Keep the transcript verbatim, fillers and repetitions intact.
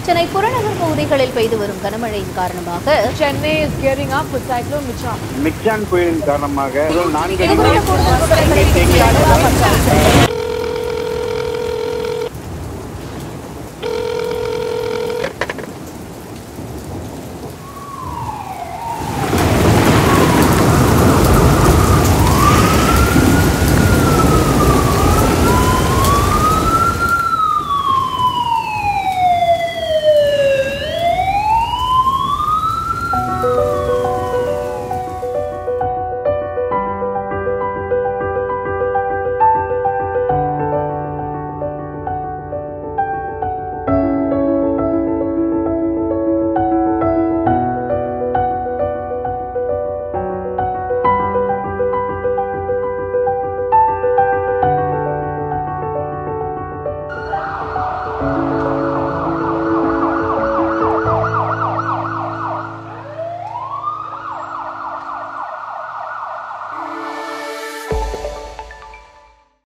சென்னை புறநகர் பகுதிகளில் பெய்து வரும் கனமழையின் காரணமாக Chennai is gearing up for cyclone மிக்சான் மிக்சான் புயலின் காரணமாக நான்கு